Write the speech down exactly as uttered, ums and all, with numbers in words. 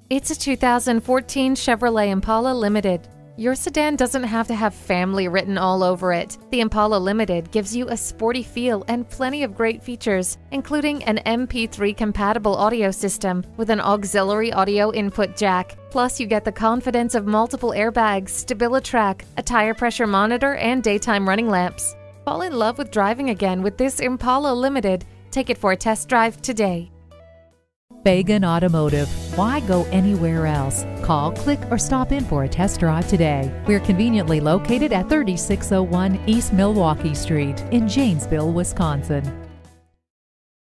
It's a two thousand fourteen Chevrolet Impala Limited. Your sedan doesn't have to have family written all over it. The Impala Limited gives you a sporty feel and plenty of great features, including an M P three compatible audio system with an auxiliary audio input jack. Plus, you get the confidence of multiple airbags, StabiliTrak, a tire pressure monitor, and daytime running lamps. Fall in love with driving again with this Impala Limited. Take it for a test drive today. Fagan Automotive. Why go anywhere else? Call, click, or stop in for a test drive today. We're conveniently located at thirty-six oh one East Milwaukee Street in Janesville, Wisconsin.